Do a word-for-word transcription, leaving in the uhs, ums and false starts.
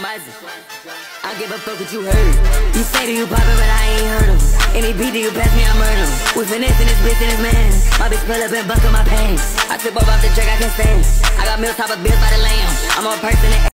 Spicy. I give a fuck what you heard. You say that you poppin', but I ain't heard him. Any beat that you pass me, I murder him. We finessing this bitch and this man. My bitch pull up and buckle my pants. I tip up off the track, I can't stand. I got meal top of bills by the lamb. I'm a person that